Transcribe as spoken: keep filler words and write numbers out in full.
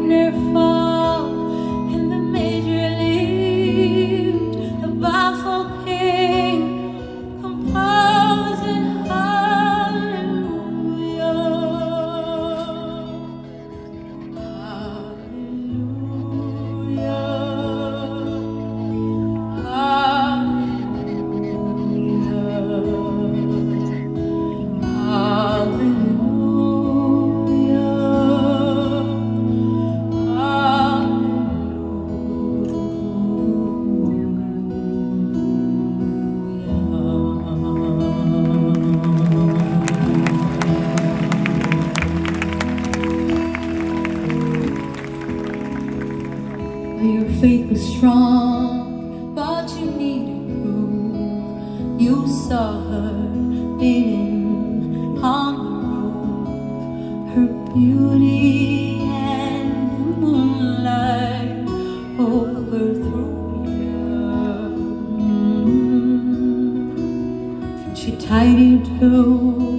her fall, and the major lived a baffled king, composing hallelujah, hallelujah, your faith was strong, but you needed proof. You saw her beating on the roof, her beauty and the moonlight overthrew you. Mm. She tied you to